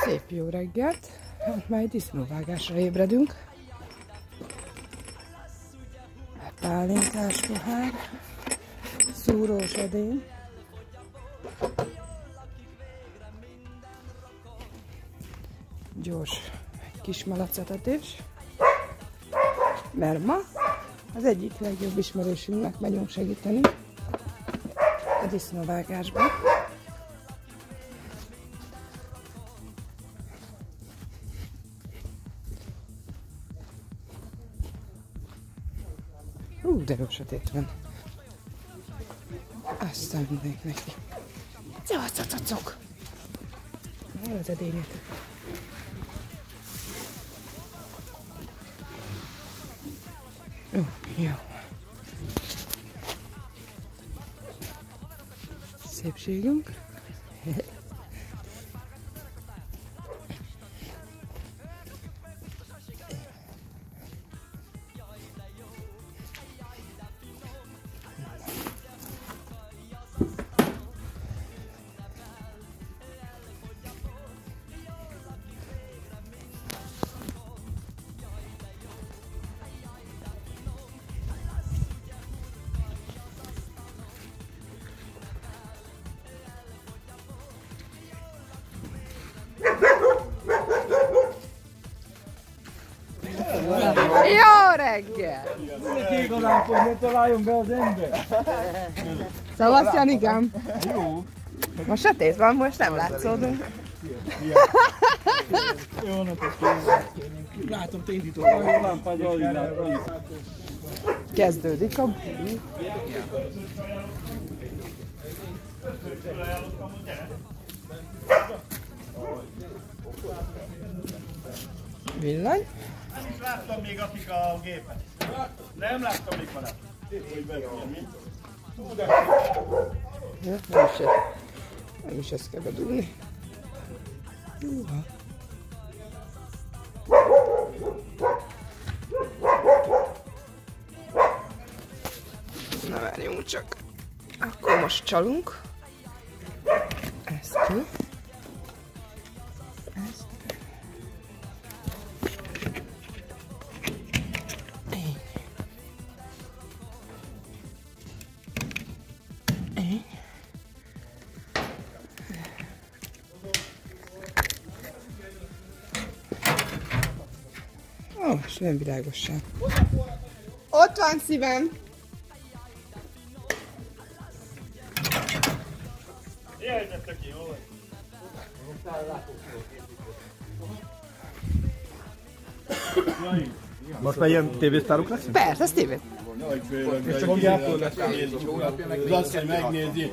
Szép jó reggelt! Hát már egy disznóvágásra ébredünk. Pálinkás pohár, szúrós edény. Gyors kis malacetetés. Mert ma az egyik legjobb ismerősünknek megyünk segíteni a disznóvágásban. De jó sötét van. Aztán mindenki neki. Cacacacok! Hol az edények? Jó. Szépségünk. Jó reggel! Kék a lámpot, ne találjon be az ember! Szavasz, Janikám! Jó! Most sötét van, most nem látszódunk. Jó napot kívánok! Látom, te indítod a lámpád, alig. Kezdődik a... Villany. Nem is láttam még akik a gépet. Nem láttam még barát. Nem is ezt kell bedugni. Na várjunk csak. Akkor most csalunk. Ezt ki. Ezt. Ó, és nem világosan. Ott van szívem! Jaj, de tök jó vagy. Most már ilyen tévésztárok lesz? Persze, ez tévét. És csak így Az asszony megnézi.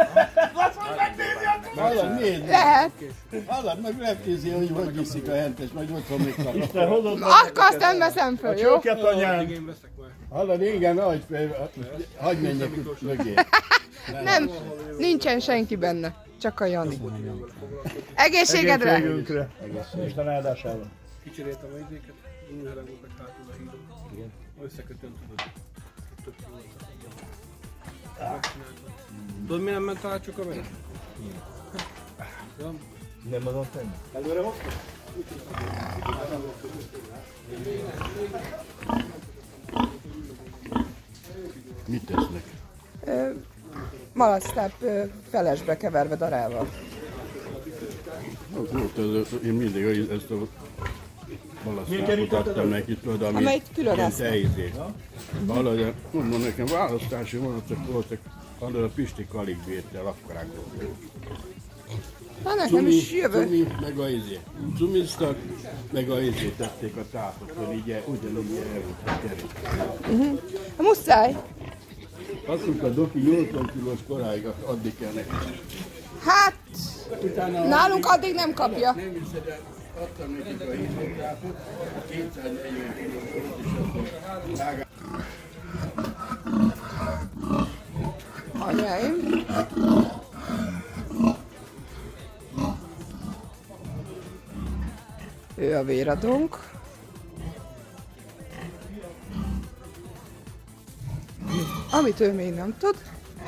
Hallod, nézd! Lehet. Hallod, meg megnézi, hogy viszik a hentes, majd otthon még kapja. Isten hozott meg Akkor azt nem veszem föl, jó? csóket anyám. Hallod, igen, hagyj menjek mögé. Nem, nincsen senki benne. Csak a Jani. Egészségedre! Egészségünkre. Isten áldására. kicseréltem a izéket, újharangókat hátul a hídon. Igen. Összekötöm, tudod. Tök jó volt. Tudod, mi nem ment át csak a meg? Ja. Nem azon tenni. Előre hoztam? Mit tesznek? Malactáp felesbe keverve darával. Én mindig ezt a malasztápot adtam neki, tudod, ami Amelyik külön ilyen esznek. tejzék. Valahogy mondom nekem, választási voltak, a Pisti alig bírta el, akkorák voltak. Na nekem is jövő. Cumi, meg a izé. Cumiztak, meg a izé tették a tápot, hogy így ugyanúgy elrúgtak kerít. Muszáj. Azt mondta, Doki 80 kilós koráig addig kell neki. Hát, nálunk addig nem kapja. Nem hiszed el, adtam nekik a hízótápot, a 240 kilós és akkor vágás. Anyáim. Ő a véradónk. Amit ő még nem tud,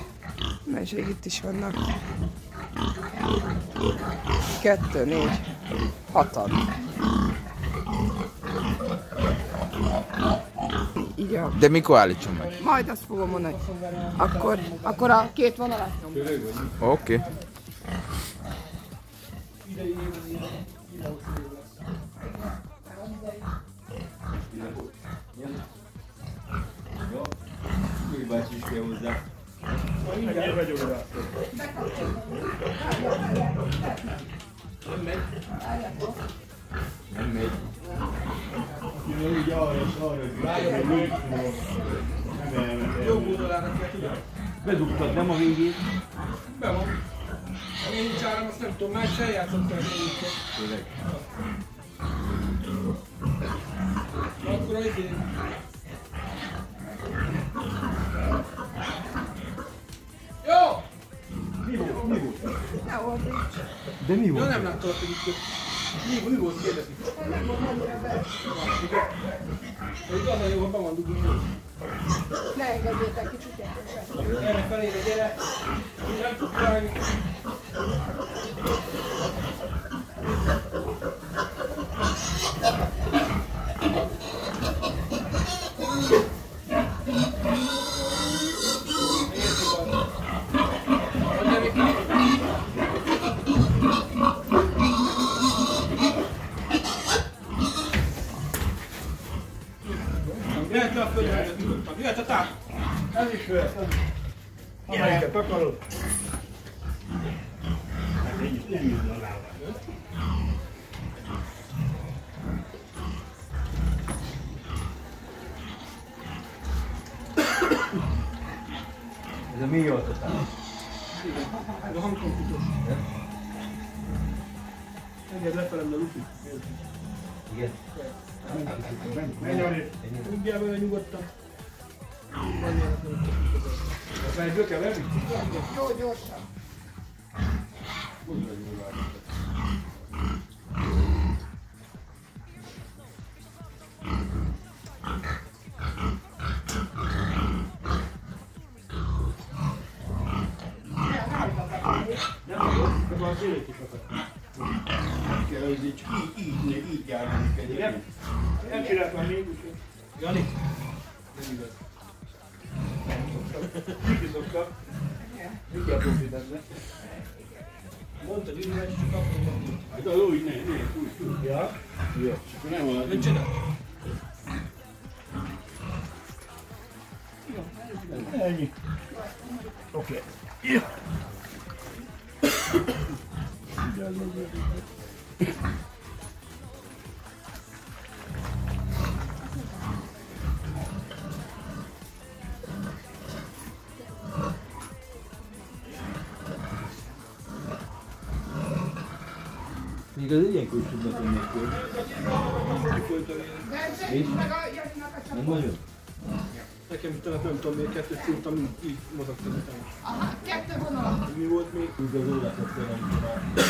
mert itt is vannak. 2, 4, 6-an. Igen. De mikor állítsam meg? Majd azt fogom mondani. Akkor a 2 vonalat nyom. Oké. Mindjárt vagyok rá. Nem megy. Így arra. Jó gódolának kell tudni. Bedugtad, nem a végét? Be van. Én nincs áram, azt nem tudom, már se játszottam el egyébként. Tényleg. Akkor az én. Jó! De mi Ja, volt? nem láttalak egyébként. Mi volt kérdezni? Hogy az a jó, ha be van dugni. Ne engedjétek kicsit gyertek. Erre felére gyere. Nem tudsz rájönni. Jöhet le a földre, tudottam. Jöhet a táp. Ez is jöhet. Amelyiket akarod. Nem jön a lába. Ez a mi oltatás? Ez a hangkomputós. Engedd lefelem, de lupi. Igen. Menj arra. Tudjál vele nyugodtan. Ezt már egyből kell venni? Jó, gyorsan. Így járunk egyébként. Nem csináltam még úgy. Jani? Nem igaz. Kizoktak. Mindjárt profi benne. Mondtad, hogy csak kapom. Hát úgy, úgy. Ja? Jó. Csak nem van. Mit csinál? Ennyi. Oké. Még az ilyenkor is tudnak tenni akkor. És? Nem nagyon? Nekem itt nem tudom, még kettőt szúrtam, így mozogtam utána. Aha, 2 vonalat. Mi volt még? Úgy az órákat kell,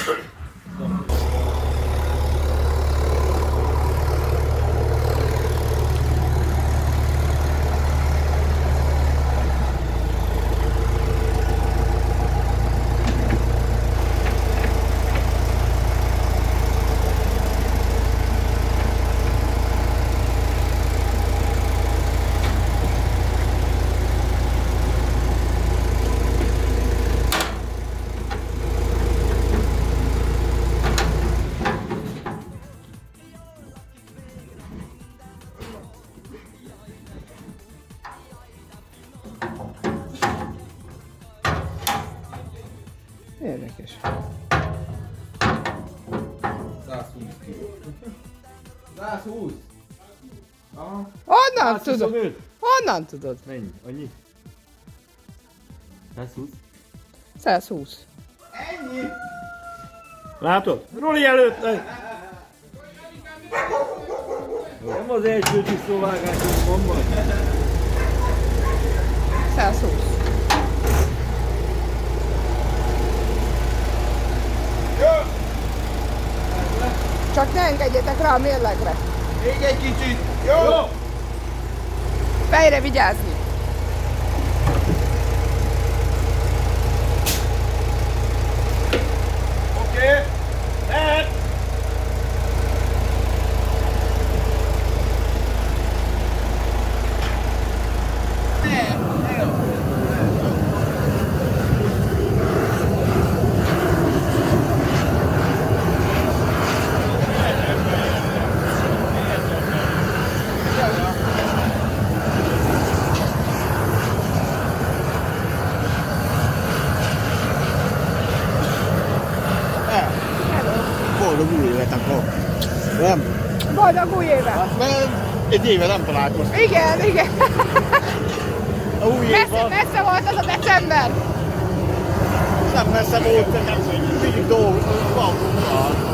Érdekes. 120 kiló. 120? Aha. Honnan tudod? 125? Honnan tudod? Mennyi? Annyi? 120? 120. Látod? Roli előtt! Nem az első tisztóvágásom van majd. 120. Csak ne engedjetek rá a mérlegre. Még egy kicsit! Jó! Fejre vigyázni. Oké! Lehet! boldog új évet akkor. Nem? Boldog új évet! Mert egy éve nem találkoztunk. Igen, igen. A új év van. Messze volt az a december. Nem messze volt, de nem mindig dolgozunk, van munka.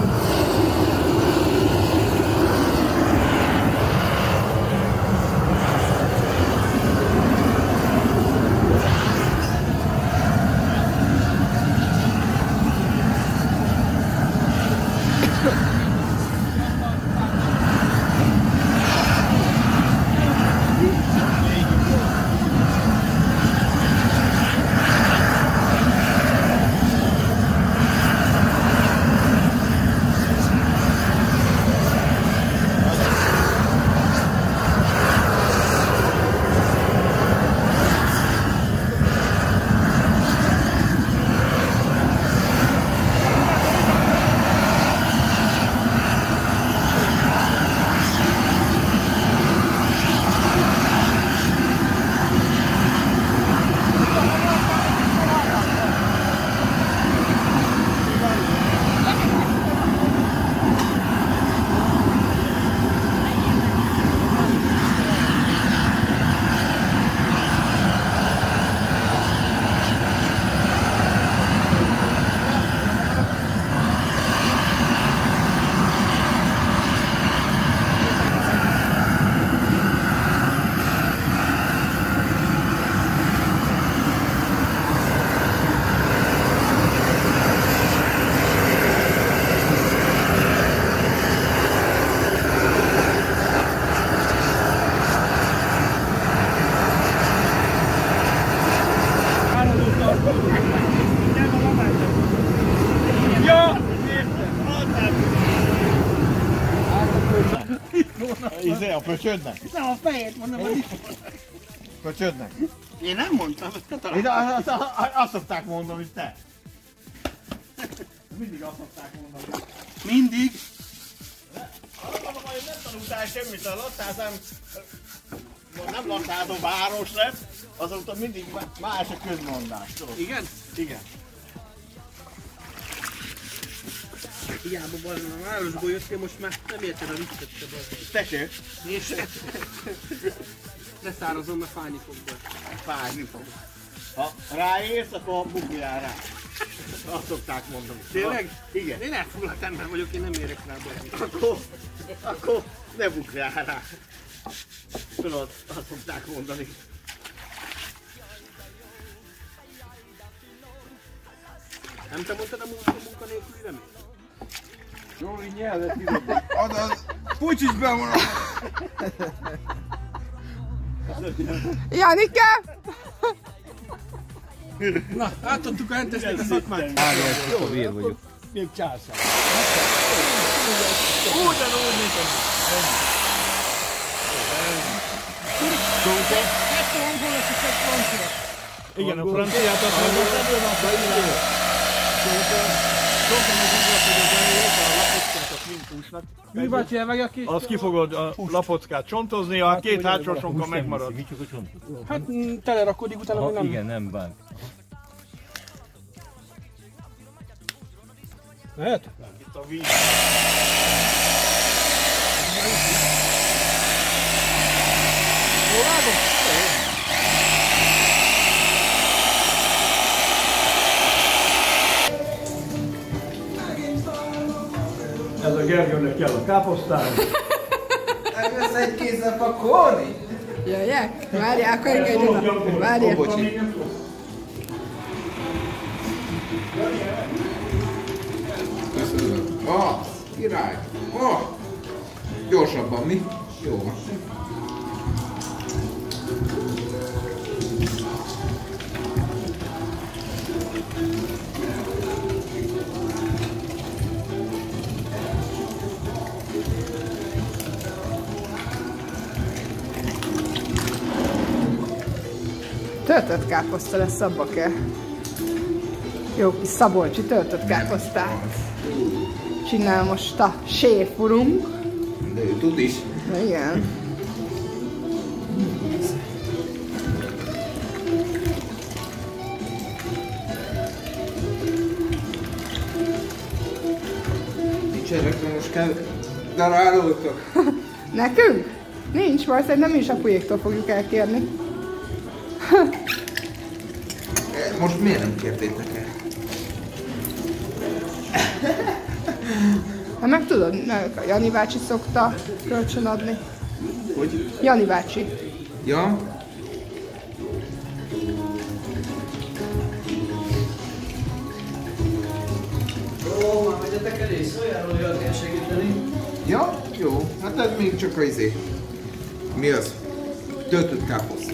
Izé, a pöcsödnek? Nem a fejét mondom, hogy Pöcsödnek? én nem mondtam, ezt te Én találtál. azt szokták mondani, hogy te. Mindig azt szokták mondani. Mindig. Nem tanultál semmit, a lasszázám nem lasszázó város lett, azóta mindig más a közmondás. Tudod? Igen? Igen. Hiába van, a városból jöttél, most már nem érted a viccet se bazd. Tessék, És leszárazom, mert fájni fog be. fájni fog. Ha ráérsz, akkor bukjál rá. Azt szokták mondani. Tényleg? Igen. Én elfoglalt ember vagyok, én nem érek rá bazd. Akkor ne bukjál rá. Tudod, azt szokták mondani. Nem te mondtad a munkanélkülire mi? Zsóri nyelvet írod. Az pucsis be van. Janike! Na, átadtuk a hentesnek a szakmát. Jó vér vagyok. Még császár. Ugyanúgy, mint a... Igen, a franciát azt mondom, hogy ebből van a idő. Mi bácsi, elvágja a kis... Azt ki fogod a lapockát csontozni, a két hátsó sonka megmarad. Hát telerakodik utána, hogy nem... Igen, nem bánt. Lehet? Itt a víz. Jól vágom? Ez a Gergőnek kell a káposztán. Eljössz egy kézzel pakolni? Jöjjek? Várjál, akkor engedj oda. Várjál. Bocsi. Köszönöm. Király. Gyorsabban, mi? Jó van. Töltött káposzta lesz, abba kell. Jó kis szabolcsi töltött káposztát. Csinál most a séfurunk. De ő tud is. Na igen. Nincs elektromos darálótok. Nekünk? Nincs, majd szerintem mi is apujéktól fogjuk elkérni. Most miért nem kértétek el? Hát meg tudod, a Jani bácsi szokta kölcsön adni. Hogy? Jani bácsi. Ja? Ó, már megyetek elé, szóljáról, hogy kell segíteni. Ja? Jó. Hát ez még csak a izé. Mi az? Töltött káposzta.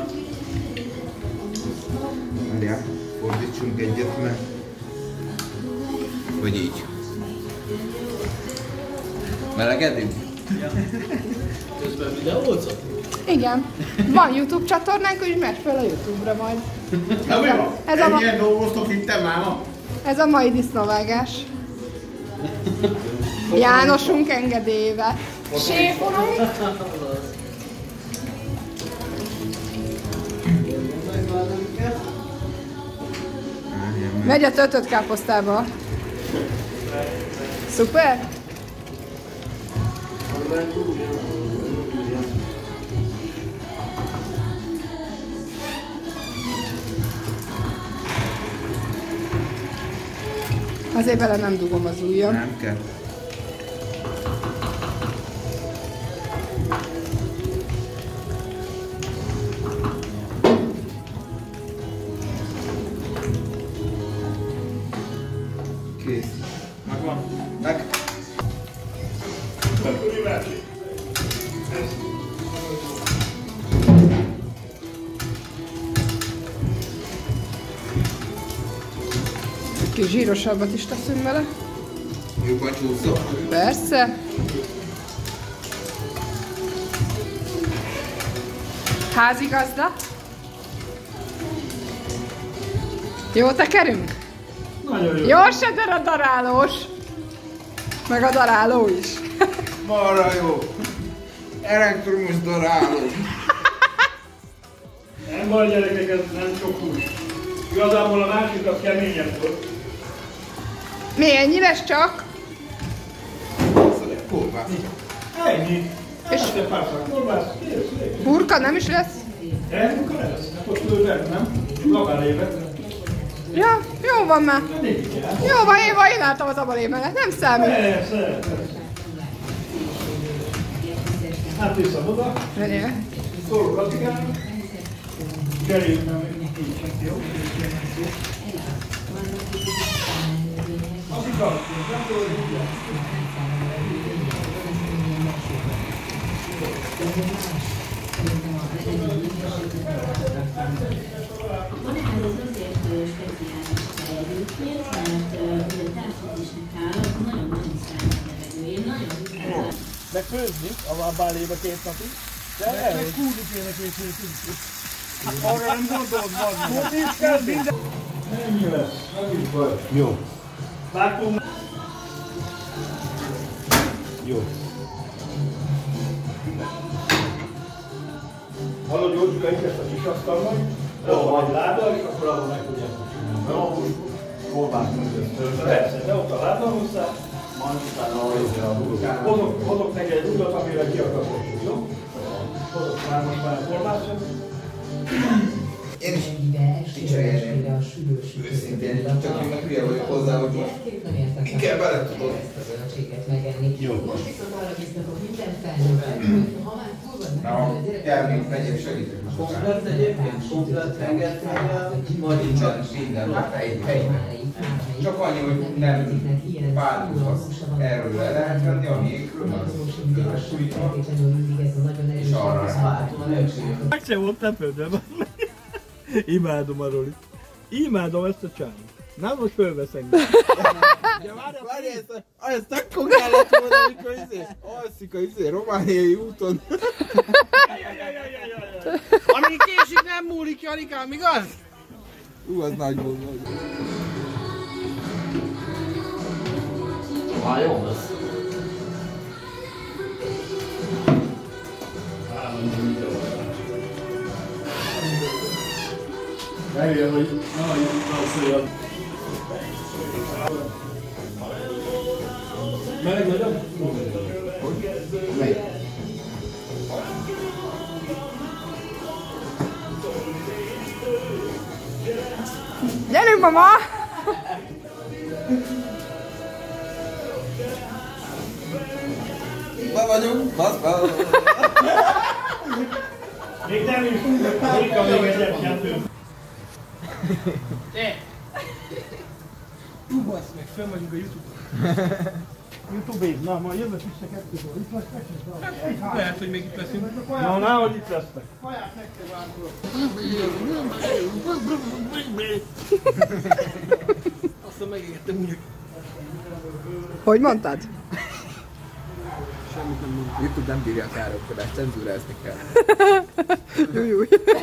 Várjál, fordítsunk egyet, mert... Vagy így. Melegedünk? Közben videózol? Igen. Van YouTube csatornánk, úgyhogy megy fel a YouTube-ra majd. Na mi van? Ez a Ennyien dolgoztok itt, te máma? Ez a mai disznóvágás. Jánosunk engedélyével. Séfolunk. Megy a töltött káposztába. Szuper? Azért vele nem dugom az ujjam. Nem kell. Kész. Megvan. Meg. Kis zsírosabbat is teszünk vele. Jobban csúszol? Persze. Házigazda. Jó tekerünk? Nagyon jó. Jó se a darálós. Meg a daráló is. Marra jó. Elektromos daráló. Nem baj, gyerekek, ez nem sok hús. Igazából a másik az keményebb volt. Mi ennyire csak? Kolbász. Ennyi. És Te párszak kolbász, kész. burka nem is lesz? Elmúlka lesz? Hát ott fölvett, nem? Labára évet. Ja, jó van már. Négy kell. Jó van, én álltam az abalémenet, nem számít. Persze. Hát vissza oda. Várjál. Szólok Attikának. Cseréljük meg így. Jó? Attika, nem tudod, hogy Van ez azért speciális egyébként, mert ugye a távfűtésnek áll, nagyon-nagyon száraz levegő. Én nagyon Meg főzni, a bálébe 2 napig. De elég. kúrni kéne készíteni. Arra nem gondolod, van. Nincs kell minden. Ennyi lesz. Nem is baj. Jó, Vágtunk. jó. Hallod, Györgyuka, itt ezt a kis asztal majd. Jó, van egy láda, és akkor ahol meg tudják csinálni. Jó, most kolbászt mondja. Persze, de ott a láda hozzá. Majd utána hozok neki egy utat, amire ki akarok, jó? Hozok már most már a kolbászt. Én is kicserélném. Őszintén, csak én meg hülye vagyok hozzá, hogy most ki kell bele tudod. Jó. Most viszont arra biztatok minden felnőttet, hogy ha már túl van Na, kell még megyek, segítek. Komplet egyébként, komplet engedfejjel, majd Nincsen minden, hát egy. Csak annyi, hogy nem változtatsz. Erről le lehet venni, a jégről, az súlyra, és arra. Meg sem volt lepődve. Imádom a Rolit. Imádom ezt a csávot. Na most fölveszek. Várj, ezt akkor kellett volna, amikor alszik a romániai úton. Ami késik, nem múlik, Janikám, igaz? Az nagy volt. Már jó lesz. Megjön, hogy nagyon szóljon. Meleg vagyok? Melyik? Gyerünk, mama! Be vagyunk, baszba! Még nem is tudjuk, még egyet kettő. Basz meg, fönn vagyunk a Youtube-on. YouTube-én, na majd jövök vissza kettőből. Itt lesznek? Lehet, hogy még itt leszünk. Na, nehogy itt lesznek. Kaját nektek várkulok. Aztán megégettem úgy. Hogy mondtad? Semmit nem mondom. YouTube nem bírja a káromkodást, cenzúrázni kell. Jújjúj.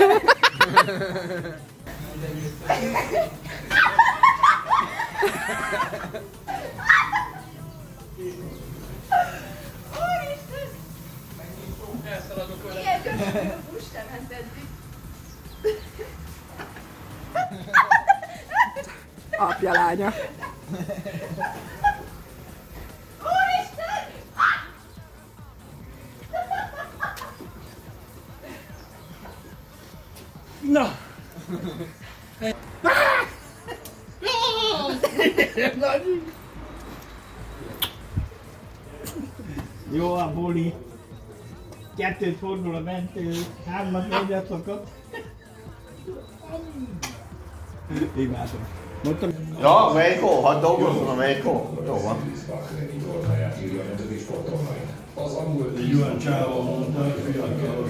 Elszaladok vele. Ilyen köszönöm, most nem eddig. Apja lánya. Úristen! Na! Jó a buli. Kettőt fordul a mentő, hármat, négyet szokott. Imádom. Mondtam, Ja, Méko, hadd dolgozzon a Méko. Jó van. Egy olyan csávó mondta, hogy fiatalos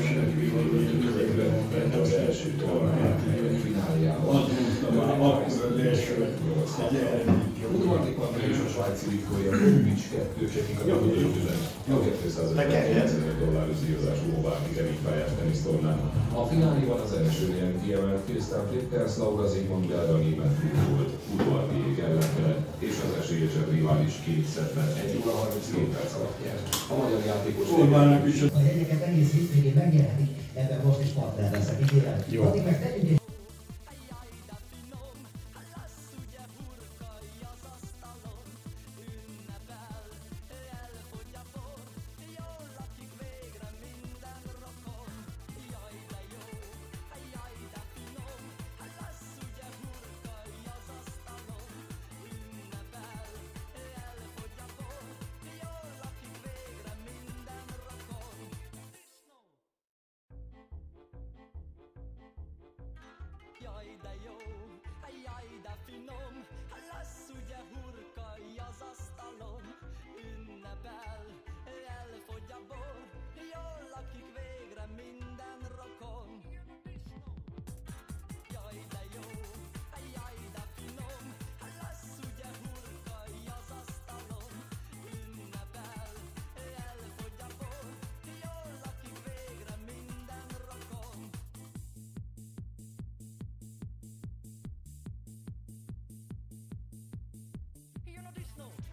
az első tornát. Azt mondta már akkor az első, egy eredményt jó. Udvarnik András és a svájci Viktória Kovics 2 csekik a döntőben. Jó $250 díjazású Ováki kerékpályás tenisztornán. A fináléban az elsőnél kiemelt Krisztán Flitters, Laura Zsigmond belga német volt udvarniék ellenfele, és az esélyesebb rivális két szettben 1 óra 32 perc alatt nyert. A magyar játékos Orbánnak is a jegyeket egész hétvégén megjelenik, ebben most is partner leszek, ígérem. Jó. Addig meg tegyünk egy Jaj, de jó, jaj, de finom, lesz ugye hurkai az asztalon. Ünnepel, elfogy a bor, jól lakik végre minden rokon. Jaj, de jó, jaj, de finom, lesz ugye hurkai az asztalon. Ünnepel, elfogy a bor, jól lakik végre minden rokon. Jön a disznó,